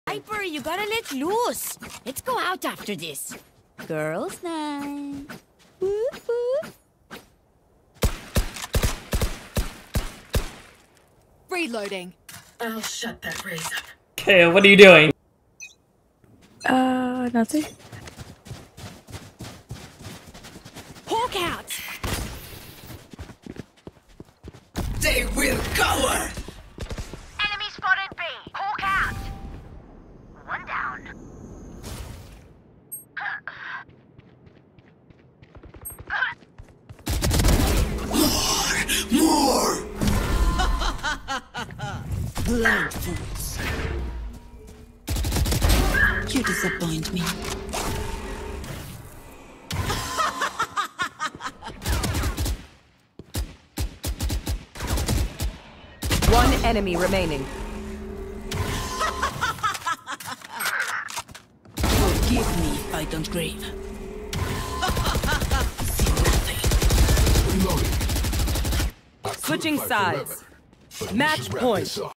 Hyper, you gotta let loose. Let's go out after this. Girls' night. Woo woo. Reloading. I'll shut that race up. Kayo, what are you doing? Nothing. Hawk out. They will cower! Enemy spotted B. Hawk out. One down. More! Blind fools. You disappoint me. One enemy remaining. Forgive me if I don't grieve. See nothing. Switching sides. Match point.